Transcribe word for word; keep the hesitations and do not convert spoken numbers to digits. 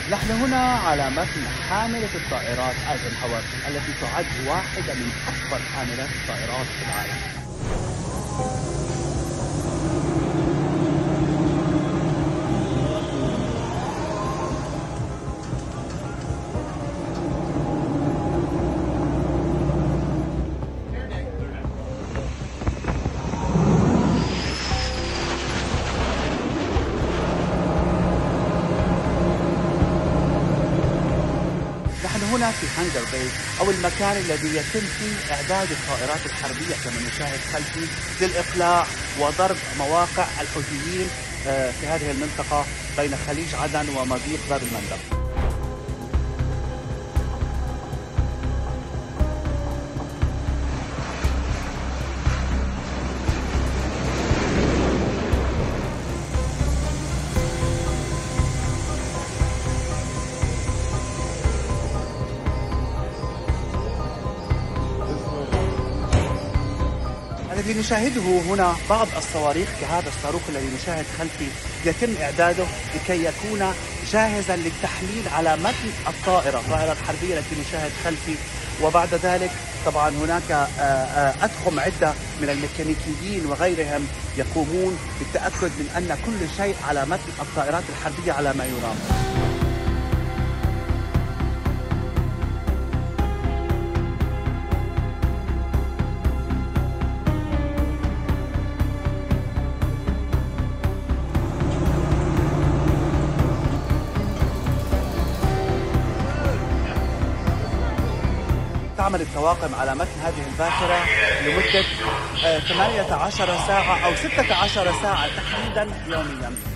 نحن هنا على متن حاملة الطائرات ايزنهاور التي تعد واحدة من أكبر حاملات الطائرات في العالم. نحن هنا في هانجر بيس أو المكان الذي يتم فيه إعداد الطائرات الحربية كما نشاهد خلفي للإقلاع وضرب مواقع الحوثيين في هذه المنطقة بين خليج عدن ومضيق باب المندب. الذي نشاهده هنا بعض الصواريخ كهذا الصاروخ الذي نشاهد خلفي يتم إعداده لكي يكون جاهزا للتحميل على متن الطائرة الطائرة الحربية التي نشاهد خلفي. وبعد ذلك طبعا هناك أطقم عدة من الميكانيكيين وغيرهم يقومون بالتأكد من أن كل شيء على متن الطائرات الحربية على ما يرام. تعمل الطواقم على متن هذه الباخرة لمدة ثمانية عشر ساعة أو ستة عشر ساعة تحديدا يوميا.